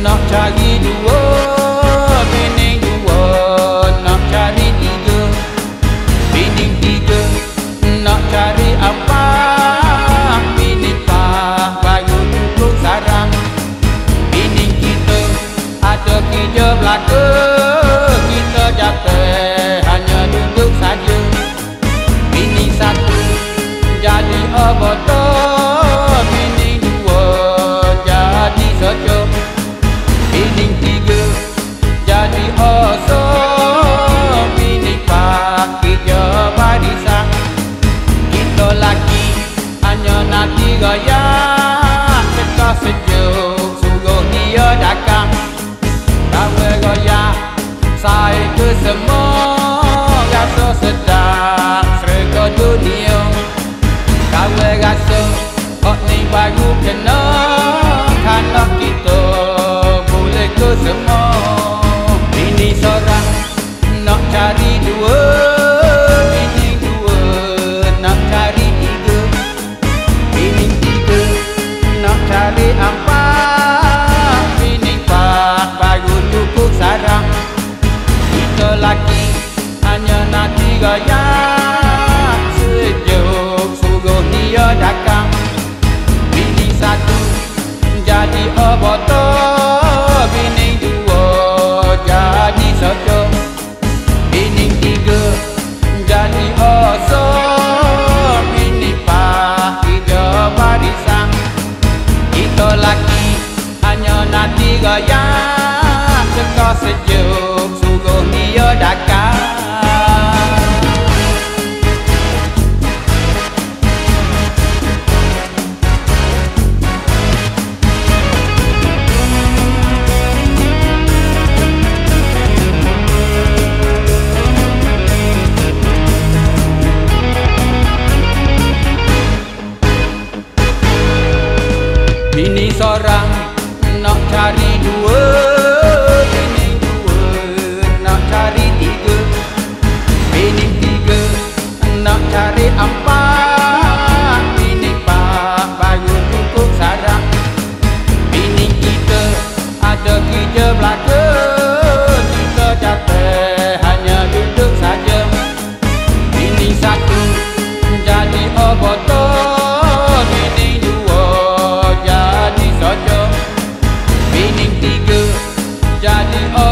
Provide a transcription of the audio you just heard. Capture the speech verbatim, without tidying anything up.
nak cari dua, bini dua nak cari tiga, bini tiga nak cari empat, bini empat baru cukup sarang. Bini kita ada kerja belaka, kita jatuh hanya duduk saja. Bini satu jadi abotor, bini dua jadi sojo, bini tiga jadi oso, bini empat kerja barisan. Kita lagi hanya nanti gaya, kita sejuk suruh dia dagang. Kawe gaya saya ke semua, rasa sedap serga dunia. Kawe rasa hak ni baru kena, karena kita boleh ke semua. Bini seorang nak cari dua, bini dua nak cari tiga, bini tiga nak cari empat, bini empat baru cukup sarang. Kita lagi hanya nanti gaya, sejuk suruh dia dagang. Bini satu jadi abotor, bini dua jadi sojo, bini tiga jadi oso, bini empat kerja barisan. Kita lagi hanya nanti gaya, teka sejuk suruh dia dagang. Bini seorang nak cari dua, bini dua nak cari tiga, bini tiga nak cari empat, bini empat baru cukup sarang. Bini kita ada kerja belaka, kita jatuh hanya duduk saja. Bini satu jadi abotor, bini dua jadi sojo, bini tiga jadi